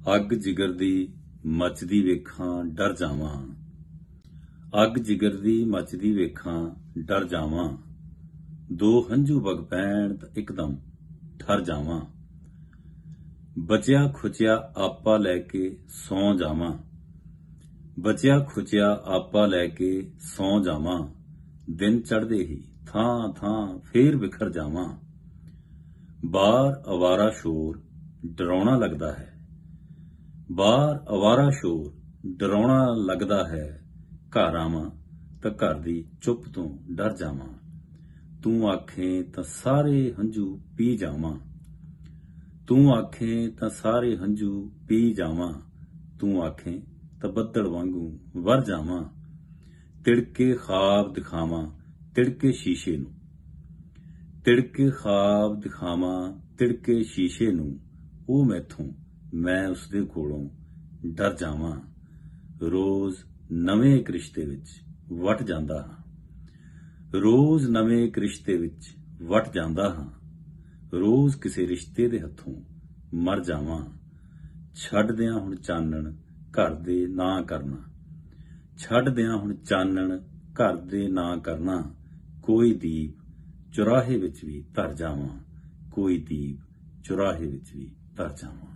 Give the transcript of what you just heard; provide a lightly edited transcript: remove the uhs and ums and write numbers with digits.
ਅੱਗ ਜਿਗਰ ਦੀ ਮਚਦੀ ਵੇਖਾਂ ਡਰ ਜਾਵਾਂ। ਅੱਗ ਜਿਗਰ ਦੀ ਮਚਦੀ ਵੇਖਾਂ ਡਰ ਜਾਵਾਂ। ਦੋ ਹੰਝੂ ਵਗ ਪੈਣ ਤਾਂ ਇੱਕਦਮ ਠਰ ਜਾਵਾਂ। ਬਚਿਆ ਖੁਚਿਆ ਆਪਾ ਲੈ ਕੇ ਸੌਂ ਜਾਵਾਂ। ਬਚਿਆ ਖੁਚਿਆ ਆਪਾ ਲੈ ਕੇ ਸੌਂ ਜਾਵਾਂ। ਦਿਨ ਚੜ੍ਹਦੇ ਹੀ ਥਾਂ ਥਾਂ ਫੇਰ ਬਿਖਰ ਜਾਵਾਂ। ਬਾਹਰ ਅਵਾਰਾ ਸ਼ੋਰ ਡਰਾਉਣਾ ਲੱਗਦਾ ਹੈ। ਬਾਹਰ ਅਵਾਰਾ ਸ਼ੋਰ ਡਰਾਉਣਾ ਲੱਗਦਾ ਹੈ। ਘਰ ਆਵਾਂ ਤਾਂ ਘਰ ਦੀ ਚੁੱਪ ਤੋਂ ਡਰ ਜਾਵਾਂ। ਤੂੰ ਆਖੇ ਤਾਂ ਸਾਰੇ ਹੰਝੂ ਪੀ ਜਾਵਾਂ। ਤੂੰ ਆਖੇ ਤਾਂ ਸਾਰੇ ਹੰਝੂ ਪੀ ਜਾਵਾਂ। ਤੂੰ ਆਖੇ ਤਾਂ ਬੱਦਲ ਵਾਂਗੂ ਵਰ ਜਾਵਾਂ। ਤਿੜਕੇ ਖਾਬ ਦਿਖਾਵਾਂ ਤਿੜਕੇ ਸ਼ੀਸ਼ੇ ਨੂੰ। ਤਿੜਕੇ ਖਾਬ ਦਿਖਾਵਾਂ ਤਿੜਕੇ ਸ਼ੀਸ਼ੇ ਨੂੰ। ਉਹ ਮੈਥੋਂ ਮੈਂ ਉਸਦੇ ਕੋਲੋਂ ਡਰ ਜਾਵਾਂ। ਰੋਜ਼ ਨਵੇਂ ਇੱਕ ਰਿਸ਼ਤੇ ਵਿੱਚ ਵਟ ਜਾਂਦਾ ਹਾਂ। ਰੋਜ਼ ਨਵੇਂ ਇੱਕ ਰਿਸ਼ਤੇ ਵਿੱਚ ਵਟ ਜਾਂਦਾ ਹਾਂ। ਰੋਜ਼ ਕਿਸੇ ਰਿਸ਼ਤੇ ਦੇ ਹੱਥੋਂ ਮਰ ਜਾਵਾਂ। ਛੱਡ ਦਿਆਂ ਹੁਣ ਚਾਨਣ ਘਰ ਦੇ ਨਾ ਕਰਨਾ। ਛੱਡ ਦਿਆਂ ਹੁਣ ਚਾਨਣ ਘਰ ਦੇ ਨਾ ਕਰਨਾ। ਕੋਈ ਦੀਪ ਚੁਰਾਹੇ ਵਿੱਚ ਵੀ ਧਰ ਜਾਵਾਂ। ਕੋਈ ਦੀਪ ਚੁਰਾਹੇ ਵਿੱਚ ਵੀ ਧਰ ਜਾਵਾਂ।